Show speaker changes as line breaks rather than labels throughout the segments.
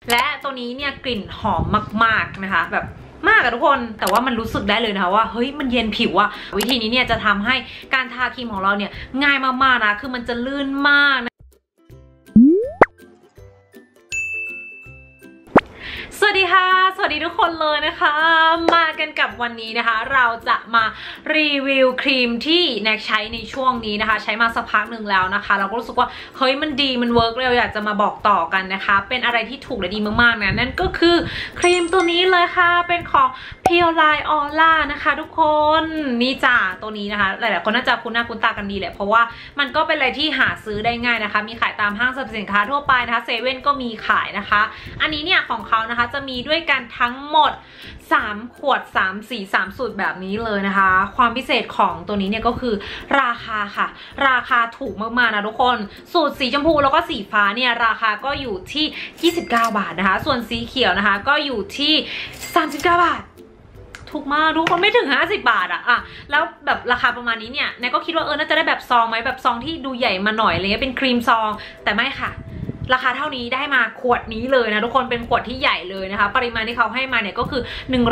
และตัวนี้เนี่ยกลิ่นหอมมากๆนะคะแบบมากอะทุกคนแต่ว่ามันรู้สึกได้เลยนะคะว่าเฮ้ยมันเย็นผิวอะวิธีนี้เนี่ยจะทำให้การทาครีมของเราเนี่ยง่ายมากๆนะคือมันจะลื่นมากนะสวัสดีค่ะสวัสดีทุกคนเลยนะคะมากันกับวันนี้นะคะเราจะมารีวิวครีมที่แน็กใช้ในช่วงนี้นะคะใช้มาสักพักหนึ่งแล้วนะคะเราก็รู้สึกว่าเฮ้ยมันดีมันเวิร์กเราอยากจะมาบอกต่อกันนะคะเป็นอะไรที่ถูกและดีมากๆนะนั่นก็คือครีมตัวนี้เลยค่ะเป็นของ Pure Aura นะคะทุกคนนี่จ้าตัวนี้นะคะหลายๆคนน่าจะคุ้นหน้าคุ้นตากันดีแหละเพราะว่ามันก็เป็นอะไรที่หาซื้อได้ง่ายนะคะมีขายตามห้างสรรพสินค้าทั่วไปนะคะเซเว่นก็มีขายนะคะอันนี้เนี่ยของเขานะคะจะมีด้วยกันทั้งหมด3ขวด3สี3สูตรแบบนี้เลยนะคะความพิเศษของตัวนี้เนี่ยก็คือราคาค่ะราคาถูกมากๆนะทุกคนสูตรสีชมพูแล้วก็สีฟ้าเนี่ยราคาก็อยู่ที่29 บาทนะคะส่วนสีเขียวนะคะก็อยู่ที่39 บาทถูกมากทุกคนไม่ถึง50 บาทอะแล้วแบบราคาประมาณนี้เนี่ยแนก็คิดว่าน่าจะได้แบบซองไหมแบบซองที่ดูใหญ่มาหน่อยอะไรเงี้ยเป็นครีมซองแต่ไม่ค่ะราคาเท่านี้ได้มาขวดนี้เลยนะทุกคนเป็นขวดที่ใหญ่เลยนะคะปริมาณที่เขาให้มาเนี่ยก็คือ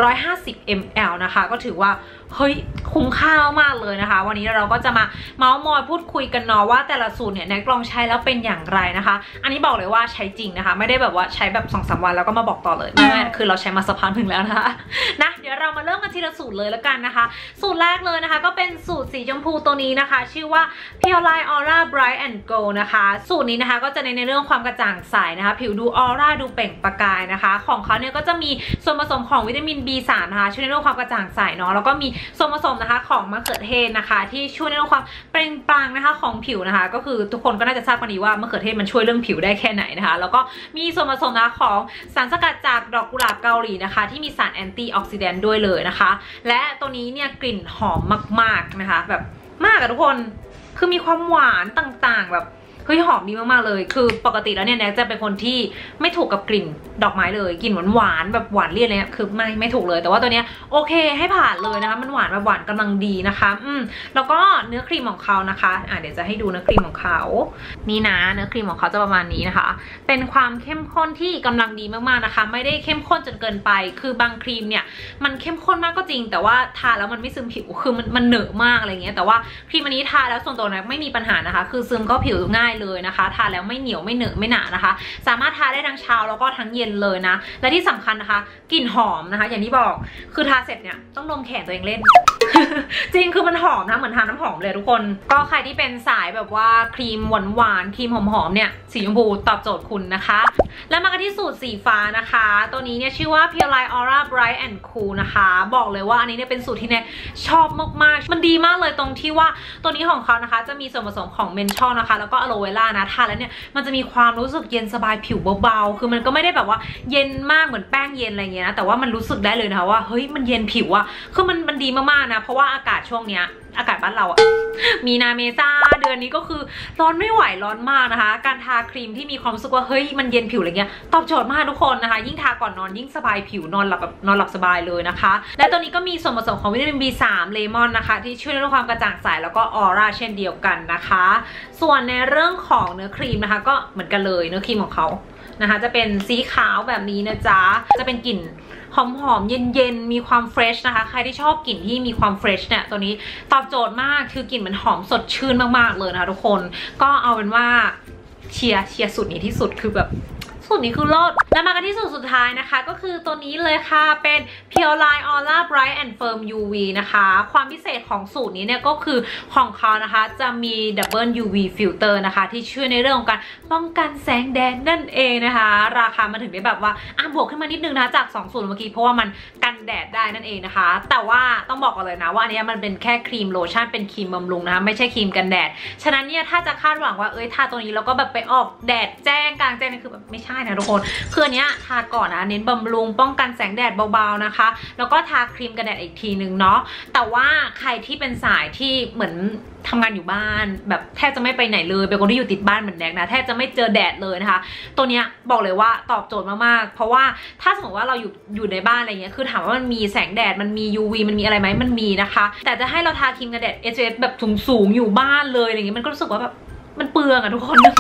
150 ml นะคะก็ถือว่าเฮ้ยคุ้มค่ามากเลยนะคะวันนี้เราก็จะมาเมาส์มอยพูดคุยกันเนาะว่าแต่ละสูตรเนี่ยแน็กลองใช้แล้วเป็นอย่างไรนะคะอันนี้บอกเลยว่าใช้จริงนะคะไม่ได้แบบว่าใช้แบบ2-3 วันแล้วก็มาบอกต่อเลยไม่คือเราใช้มาสักพักหนึ่งแล้วนะคะเดี๋ยวเรามาเริ่มกันทีละสูตรเลยแล้วกันนะคะสูตรแรกเลยนะคะก็เป็นสูตรสีชมพูตัวนี้นะคะชื่อว่า Pure Aura Bright and Glow นะคะสูตรนี้นะคะก็จะในเรื่องความกระจ่างใสนะคะผิวดูออร่าดูเปล่งประกายนะคะของเขาเนี่ยก็จะมีส่วนผสมของวิตามิน B3 นะคะช่วยในเรื่องความกระจ่างใสเนาะแล้วก็มีส่วนผสมนะคะของมะเขือเทศนะคะที่ช่วยในเรื่องความเปล่งปลั่งนะคะของผิวนะคะก็คือทุกคนก็น่าจะทราบกันดีว่ามะเขือเทศมันช่วยเรื่องผิวได้แค่ไหนนะคะแล้วก็มีส่วนผสมนะคะของสารสกัดจากดอกกุหลาบเกาหลีนะคะที่มีสารแอนตี้ออกซิแดนต์ด้วยเลยนะคะและตัวนี้เนี่ยกลิ่นหอมมากๆนะคะแบบมากอะทุกคนคือมีความหวานต่างๆแบบเฮ้ยหอมดีมากๆเลยคือปกติแล้วเนี่ยแน็กจะเป็นคนที่ไม่ถูกกับกลิ่นดอกไม้เลยกลิ่นหวานแบบหวานเลี่ยนเลยคือไม่ถูกเลยแต่ว่าตัวเนี้ยโอเคให้ผ่านเลยนะคะมันหวานแบบหวานกำลังดีนะคะแล้วก็เนื้อครีมของเขานะคะเดี๋ยวจะให้ดูเนื้อครีมของเขานี่นะเนื้อครีมของเขาจะประมาณนี้นะคะเป็นความเข้มข้นที่กำลังดีมากๆนะคะไม่ได้เข้มข้นจนเกินไปคือบางครีมเนี่ยมันเข้มข้นมากก็จริงแต่ว่าทาแล้วมันไม่ซึมผิวคือมันเหนอะมากอะไรเงี้ยแต่ว่าครีมอันนี้ทาแล้วส่วนตัวนะไม่มีปัญหานะคะคือซึมก็ผิวง่ายเลยนะคะทาแล้วไม่เหนียวไม่เหนอะไม่หนานะคะสามารถทาได้ทั้งเช้าแล้วก็ทั้งเย็นเลยนะและที่สำคัญนะคะกลิ่นหอมนะคะอย่างที่บอกคือทาเสร็จเนี่ยต้องดมแขนตัวเองเล่น จริงคือมันหอมนะเหมือนทาน้ำหอมเลยทุกคนก็ใครที่เป็นสายแบบว่าครีมหวานครีมหอมๆเนี่ยสีชมพูตอบโจทย์คุณนะคะแล้วมากันที่สูตรสีฟ้านะคะตัวนี้เนี่ยชื่อว่า Pure Aura Bright and Cool นะคะบอกเลยว่าอันนี้เนี่ยเป็นสูตรที่แน็กชอบมากๆมันดีมากเลยตรงที่ว่าตัวนี้ของเขานะคะจะมีส่วนผสมของเมนทอลนะคะแล้วก็อะโลเวล่านะทาแล้วเนี่ยมันจะมีความรู้สึกเย็นสบายผิวเบาๆคือมันก็ไม่ได้แบบว่าเย็นมากเหมือนแป้งเย็นอะไรเงี้ยนะแต่ว่ามันรู้สึกได้เลยนะคะว่าเฮ้ยมันเย็นผิวอะคือมันดีมากๆนะเพราะว่าอากาศช่วงเนี้ยอากาศบ้านเราอะมีนาเมษาเดือนนี้ก็คือร้อนไม่ไหวร้อนมากนะคะการทาครีมที่มีความรู้สึกว่าเฮ้ยมันเย็นผิวอะไรเงี้ยตอบโจทย์มากทุกคนนะคะยิ่งทาก่อนนอนยิ่งสบายผิวนอนหลับสบายเลยนะคะและตัวนี้ก็มีส่วนผสมของวิตามิน B3 เลมอนนะคะที่ช่วยลดความกระจ่างใสแล้วก็ออร่าเช่นเดียวกันนะคะส่วนในเรื่องของเนื้อครีมนะคะก็เหมือนกันเลยเนื้อครีมของเขานะคะจะเป็นสีขาวแบบนี้นะจ๊ะจะเป็นกลิ่นหอมๆเย็นๆมีความเฟรชนะคะใครที่ชอบกลิ่นที่มีความเฟรชเนี่ยตัวนี้ตอบโจทย์มากคือกลิ่นมันหอมสดชื่นมากๆเลยนะคะทุกคนก็เอาเป็นว่าเชียร์สูตรนี้ที่สุดคือแบบสูตรนี้คือเลิศแล้วมากันที่สูตรสุดท้ายนะคะก็คือตัวนี้เลยค่ะเป็น Pure Aura Bright and Firm UV นะคะความพิเศษของสูตรนี้เนี่ยก็คือของเขานะคะจะมี Double UV Filter นะคะที่ช่วยในเรื่องของการป้องกันแสงแดดนั่นเองนะคะราคามาถึงได้แบบว่าบวกขึ้นมานิดนึงนะจาก2สูตรเมื่อกี้เพราะว่ามันกันแดดได้นั่นเองนะคะแต่ว่าต้องบอกกันเลยนะว่าอันนี้มันเป็นแค่ครีมโลชั่นเป็นครีมบำรุงนะคะไม่ใช่ครีมกันแดดฉะนั้นเนี่ยถ้าจะคาดหวังว่าทาตัวนี้แล้วก็แบบไปออกแดดแจ้งกลางแจ้งนี่คือแบบไม่ใช่นะทุกคนคืออันนี้ทาก่อนนะเน้นบำรุงป้องกันแสงแดดเบาๆนะคะแล้วก็ทาครีมกันแดดอีกทีนึงเนาะแต่ว่าใครที่เป็นสายที่เหมือนทำงานอยู่บ้านแบบแทบจะไม่ไปไหนเลยเป็นคนที่อยู่ติดบ้านเหมือนแน็กนะแทบจะไม่เจอแดดเลยนะคะตัวเนี้ยบอกเลยว่าตอบโจทย์มากๆเพราะว่าถ้าสมมติว่าเราอยู่ในบ้านอะไรเงี้ยคือถามว่ามันมีแสงแดดมันมี UV มันมีอะไรไหมมันมีนะคะแต่จะให้เราทาครีมกันแดด SPF แบบสูงอยู่บ้านเลยอะไรเงี้ยมันก็รู้สึกว่าแบบมันเปลืองอะทุกคนนึกว่า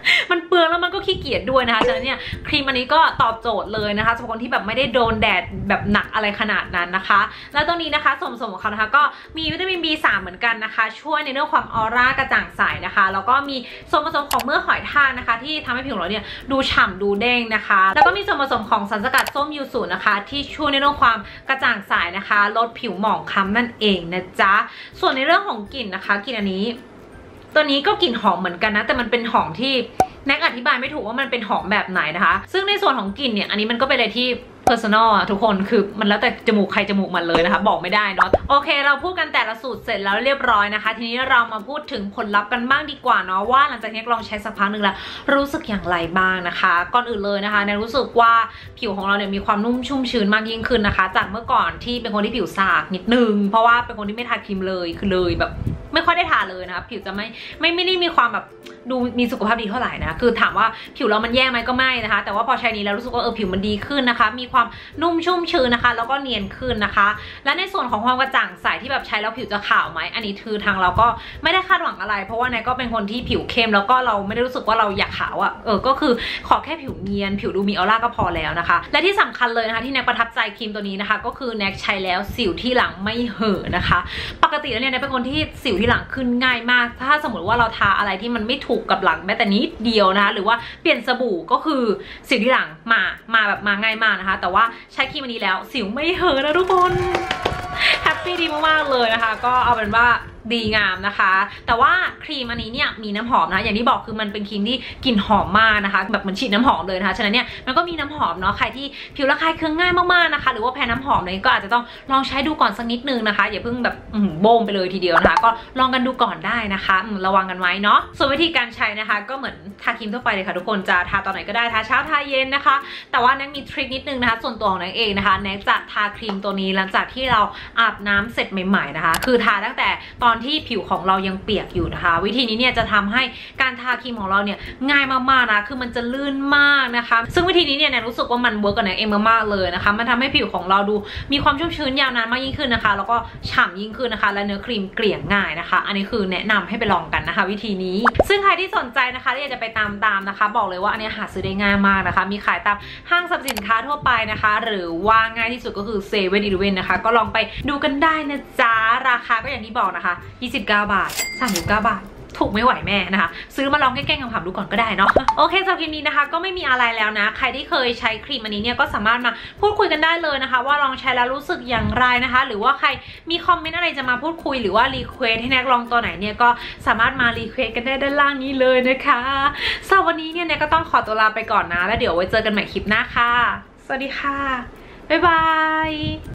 มันเปลืองแล้วมันก็ขี้เกียจด้วยนะคะฉะนั้นเนี่ยครีมอันนี้ก็ตอบโจทย์เลยนะคะสำหรับคนที่แบบไม่ได้โดนแดดแบบหนักอะไรขนาดนั้นนะคะแล้วตรงนี้นะคะส่วนผสมของเขานะคะก็มีวิตามิน B3 เหมือนกันนะคะช่วยในเรื่องความออร่ากระจ่างใสนะคะแล้วก็มีส่วนผสมของเมือกหอยทากนะคะที่ทำให้ผิวเราเนี่ยดูฉ่ำดูเด้งนะคะแล้วก็มีส่วนผสมของสารสกัดส้มยูสุนะคะที่ช่วยในเรื่องความกระจ่างใสนะคะลดผิวหมองคล้ำนั่นเองนะจ๊ะส่วนในเรื่องของกลิ่นนะคะกลิ่นอันนี้ตัวนี้ก็กลิ่นหอมเหมือนกันนะแต่มันเป็นหอมที่แน็กอธิบายไม่ถูกว่ามันเป็นหอมแบบไหนนะคะซึ่งในส่วนของกลิ่นเนี่ยอันนี้มันก็เป็นอะไรที่ personal อะทุกคนคือมันแล้วแต่จมูกใครจมูกมันเลยนะคะบอกไม่ได้เนาะโอเคเราพูดกันแต่ละสูตรเสร็จแล้วเรียบร้อยนะคะทีนี้เรามาพูดถึงผลลัพธ์กันบ้างดีกว่าเนาะว่าหลังจากนี้ลองใช้สักพักหนึ่งแล้วรู้สึกอย่างไรบ้างนะคะก่อนอื่นเลยนะคะเนี่ยรู้สึกว่าผิวของเราเนี่ยมีความนุ่มชุ่มชื้นมากยิ่งขึ้นนะคะจากเมื่อก่อนที่เป็นคนที่ผิวสากนิดนึงเพราะว่าเป็นคนที่ไม่ทาครีมเลยคือเลยแบบไม่ค่อยได้ทาเลยนะคะผิวจะไม่ได้มีความแบบดูมีสุขภาพดีเท่าไหร่นะคือถามว่าผิวเรามันแย่ไหมก็ไม่นะคะแต่ว่าพอใช้นี้แล้วรู้สึกว่าผิวมันดีขึ้นนะคะมีความนุ่มชุ่มชื้นนะคะแล้วก็เนียนขึ้นนะคะและในส่วนของความกระจ่างใสที่แบบใช้แล้วผิวจะขาวไหมอันนี้คือทางเราก็ไม่ได้คาดหวังอะไรเพราะว่าเนี่ยก็เป็นคนที่ผิวเข้มแล้วก็เราไม่ได้รู้สึกว่าเราอยากขาวอ่ะก็คือขอแค่ผิวเนียนผิวดูมีออร่าก็พอแล้วนะคะและที่สำคัญเลยนะคะที่แน็กประทับใจครีมตัวนี้นะคะก็คือแน็กใช้แล้วสิวที่หลังไม่เห่อะนะคะปกติแล้วเนี่ยแน็กเป็นคนที่สิวที่หลังขึ้นง่ายมากถ้าสมมติว่าเราทาอะไรที่มันไม่ถูกกับหลังแม้แต่นิดเดียวนะคะหรือว่าเปลี่ยนสบู่ก็คือสิวที่หลังมาแบบมาง่ายมากนะคะแต่ว่าใช้ครีมอันนี้แล้วสิวไม่เห่อะนะทุกคนแฮปปี้ดีมากๆเลยนะคะก็เอาเป็นว่าดีงามนะคะแต่ว่าครีมอันนี้เนี่ยมีน้ำหอมนะอย่างที่บอกคือมันเป็นครีมที่กลิ่นหอมมากนะคะแบบเหมือนฉีดน้ำหอมเลยนะคะฉะนั้นเนี่ยมันก็มีน้ำหอมเนาะใครที่ผิวระคายเคืองง่ายมากๆนะคะหรือว่าแพ้น้ำหอมเลยก็อาจจะต้องลองใช้ดูก่อนสักนิดนึงนะคะอย่าเพิ่งแบบโบมไปเลยทีเดียวนะคะก็ลองกันดูก่อนได้นะคะระวังกันไว้เนาะส่วนวิธีการใช้นะคะก็เหมือนทาครีมทั่วไปเลยค่ะทุกคนจะทาตอนไหนก็ได้ทาเช้าทาเย็นนะคะแต่ว่าแน็กมีทริคนิดนึงนะคะส่วนตัวของแน็กเองนะคะแน็กจะทาครีมตัวนี้หลังจากที่เราอาบน้ำเสร็จใหม่ๆนะคะคือทาตั้งแต่ตอนที่ผิวของเรายังเปียกอยู่นะคะวิธีนี้เนี่ยจะทำให้การทาครีมของเราเนี่ยง่ายมากๆนะคือมันจะลื่นมากนะคะซึ่งวิธีนี้เนี่ยรู้สึกว่ามันเวิร์กกับแน็กเองมากๆเลยนะคะมันทำให้ผิวของเราดูมีความชุ่มชื้นยาวนานมากยิ่งขึ้นนะคะแล้วก็ฉ่ำยิ่งขึ้นนะคะและเนื้อครีมเกลี่ยง่ายนะคะอันนี้คือแนะนำให้ไปลองกันนะคะวิธีนี้ซึ่งใครที่สนใจนะคะที่อยากจะไปตามนะคะบอกเลยว่าอันนี้หาซื้อได้ง่ายมากนะคะมีขายตามห้างสรรพสินค้าทั่วไปนะคะหรือว่าง่ายที่สุดก็คือเซเว่นอีเลฟเว่นนะคะก็ลองไปดูกันได้นะจ๊ะราคาก็อย่างที่บอกนะคะ29 บาท39 บาทถูกไม่ไหวแม่นะคะซื้อมาลองแกล้งๆขำๆดูก่อนก็ได้เนาะโอเคสำหรับคลิปนี้นะคะก็ไม่มีอะไรแล้วนะใครที่เคยใช้ครีมอันนี้เนี่ยก็สามารถมาพูดคุยกันได้เลยนะคะว่าลองใช้แล้วรู้สึกอย่างไรนะคะหรือว่าใครมีคอมเมนต์อะไรจะมาพูดคุยหรือว่ารีเควสให้แน็กลองตัวไหนเนี่ยก็สามารถมารีเควสกันได้ด้านล่างนี้เลยนะคะสำหรับวันนี้เนี่ยแน็กก็ต้องขอตัวลาไปก่อนนะแล้วเดี๋ยวไว้เจอกันใหม่คลิปหน้าค่ะสวัสดีค่ะบ๊ายบาย